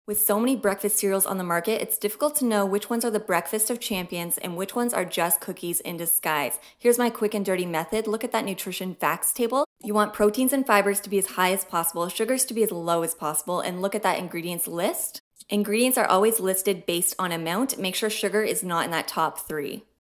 With so many breakfast cereals on the market, it's difficult to know which ones are the breakfast of champions and which ones are just cookies in disguise. Here's my quick and dirty method. Look at that nutrition facts table. You want proteins and fibers to be as high as possible, sugars to be as low as possible, and look at that ingredients list. Ingredients are always listed based on amount. Make sure sugar is not in that top 3.